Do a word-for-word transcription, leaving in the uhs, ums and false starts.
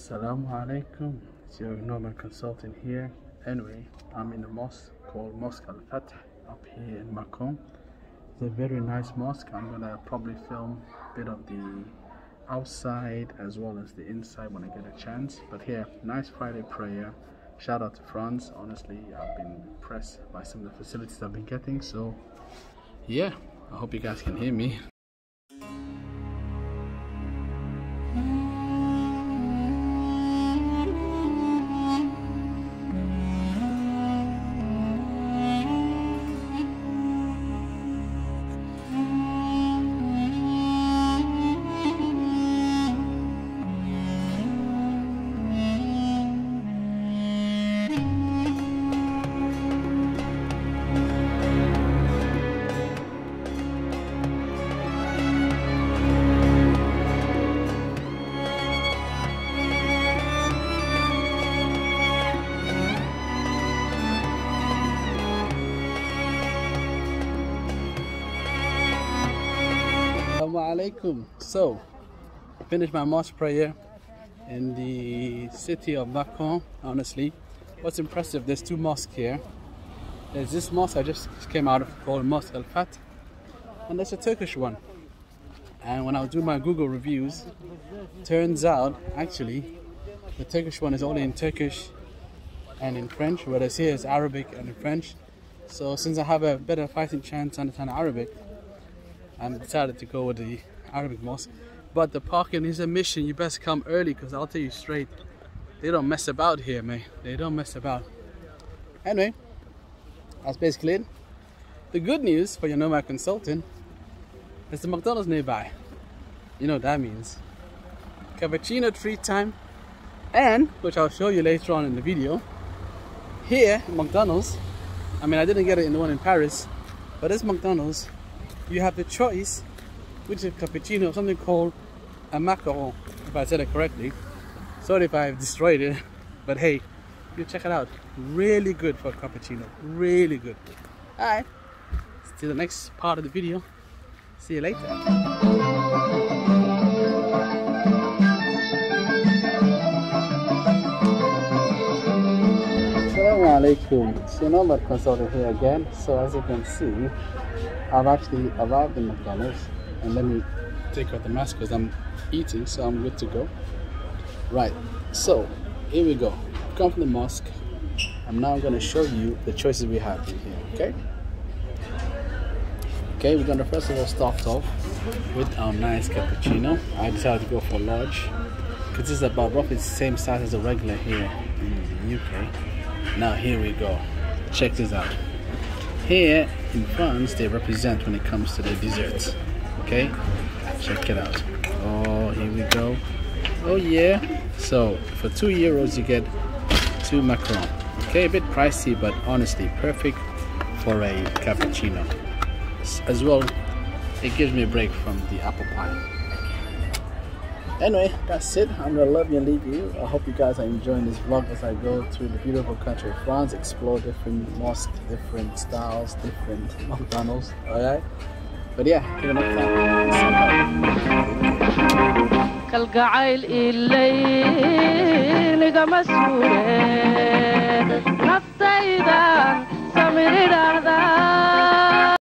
Assalamu Alaikum, it's your Nomad Consultant here. Anyway, I'm in a mosque called Mosque Al-Fath up here in Mâcon. It's a very nice mosque. I'm gonna probably film a bit of the outside as well as the inside when I get a chance. But here, nice Friday prayer. Shout out to France. Honestly, I've been impressed by some of the facilities I've been getting. So yeah, I hope you guys can hear me. Assalamu Alaikum. So, I finished my mosque prayer in the city of Mâcon. Honestly, what's impressive, there's two mosques here. There's this mosque I just came out of called Mosque Al-Fath, and there's a Turkish one. And when I was doing my Google reviews, turns out actually the Turkish one is only in Turkish and in French, whereas here is Arabic and in French. So since I have a better fighting chance to understand Arabic, I decided to go with the Arabic mosque. But the parking is a mission. You best come early, because I'll tell you straight, they don't mess about here, man. They don't mess about. Anyway, that's basically it. The good news for your Nomad Consultant is the McDonald's nearby. You know what that means. Cappuccino treat time, and which I'll show you later on in the video. Here, McDonald's, I mean, I didn't get it in the one in Paris, but this McDonald's, you have the choice, which is cappuccino, something called a Mâcon, if I said it correctly. Sorry if I've destroyed it, but hey, you check it out. Really good for a cappuccino, really good. Alright, see the next part of the video. See you later. Assalamu Alaikum, it's your Nomad Consultant here again. So as you can see, I've actually arrived in McDonald's, and let me take out the mask because I'm eating, so I'm good to go. Right, so here we go. Come from the mosque. I'm now going to show you the choices we have in here, okay? Okay, we're going to first of all start off with our nice cappuccino. I decided to go for large because this is about roughly the same size as a regular here in the U K. Now here we go. Check this out. Here in France, they represent when it comes to the desserts. Okay, check it out. Oh, here we go. Oh yeah. So for two euros, you get two macarons. Okay, a bit pricey, but honestly perfect for a cappuccino. As well, it gives me a break from the apple pie. Anyway, that's it. I'm gonna love you and leave you. I hope you guys are enjoying this vlog as I go through the beautiful country of France, explore different mosques, different styles, different McDonald's. Alright? But yeah, till the next time.